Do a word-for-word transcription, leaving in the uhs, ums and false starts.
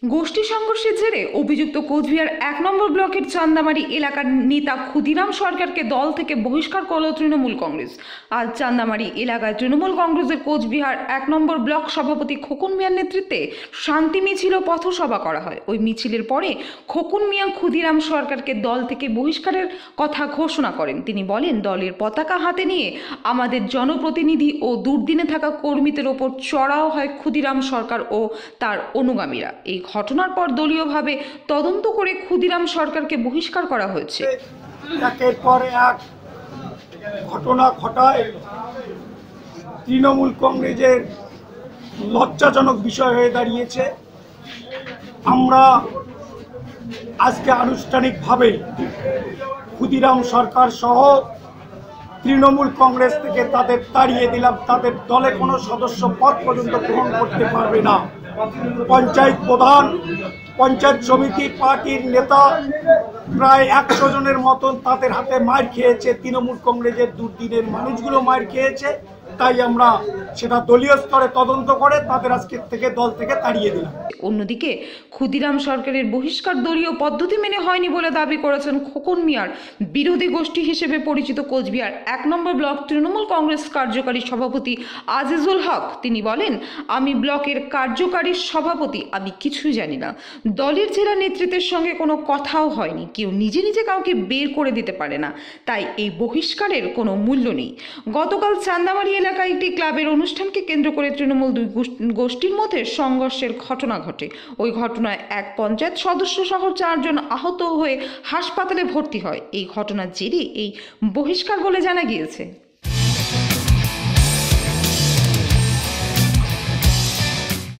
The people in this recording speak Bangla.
গোষ্ঠী সংঘর্ষের জেরে অভিযুক্ত কোচবিহার এক নম্বর ব্লকের চান্দামারি এলাকার নেতা ক্ষুদিরাম সরকারকে দল থেকে বহিষ্কার করল তৃণমূল কংগ্রেস। আজ চান্দামারি এলাকায় তৃণমূল কংগ্রেসের কোচবিহার এক নম্বর ব্লক সভাপতি খোকন মিয়ার নেতৃত্বে শান্তি মিছিল ও পথসভা করা হয়। ওই মিছিলের পরে খোকন মিয়া ক্ষুদিরাম সরকারকে দল থেকে বহিষ্কারের কথা ঘোষণা করেন। তিনি বলেন, দলের পতাকা হাতে নিয়ে আমাদের জনপ্রতিনিধি ও দুর্দিনে থাকা কর্মীদের ওপর চড়াও হয় ক্ষুদিরাম সরকার ও তার অনুগামীরা। এই ঘটনার পর দলীয়ভাবে তদন্ত করে ক্ষুদিরাম সরকারকে বহিষ্কার করা হয়েছে। একের পর এক ঘটনা ঘটায় তৃণমূল কংগ্রেসের লজ্জাজনক বিষয় হয়ে দাঁড়িয়েছে। আমরা আজকে আনুষ্ঠানিকভাবে ক্ষুদিরাম সরকার সহ তৃণমূল কংগ্রেস থেকে তাদের তাড়িয়ে দিলাম। তাদের দলে কোনো সদস্য পদ পর্যন্ত গ্রহণ করতে পারবে না। পঞ্চায়েত প্রধান, পঞ্চায়েত সমিতি, পার্টির নেতা প্রায় একশো জনের মতন তাদের হাতে মার খেয়েছে। তৃণমূল কংগ্রেসের দুর্দিনের মানুষগুলো মার খেয়েছে। তাই আমরা সেটা দলীয় স্তরে তদন্ত করে তাদের আজকে থেকে দল থেকে তাড়িয়ে দিলাম। অন্যদিকে ক্ষুদিরাম সরকারের বহিষ্কার দলীয় পদ্ধতি মেনে হয়নি বলে দাবি করেছেন খোকন মিয়ার বিরোধী গোষ্ঠী হিসেবে পরিচিত কোচবিহার এক নম্বর ব্লক তৃণমূল কংগ্রেস কার্যকারী সভাপতি আজিজুল হক। তিনি বলেন, আমি ব্লকের কার্যকারী সভাপতি, আমি কিছুই জানি না। দলের জেলা নেতৃত্বের সঙ্গে কোনো কথাও হয়নি। কেউ নিজে নিজে কাউকে বের করে দিতে পারে না, তাই এই বহিষ্কারের কোনো মূল্য নেই। গতকাল চান্দামারি এলাকায় একটি ক্লাবের অনুষ্ঠানকে কেন্দ্র করে তৃণমূল দুই গোষ্ঠীর মধ্যে সংঘর্ষের ঘটনা ঘটে। ওই ঘটনায় এক পঞ্চায়েত সদস্য সহ চারজন আহত হয়ে হাসপাতালে ভর্তি হয়। এই ঘটনার জেরে এই বহিষ্কার বলে জানা গিয়েছে।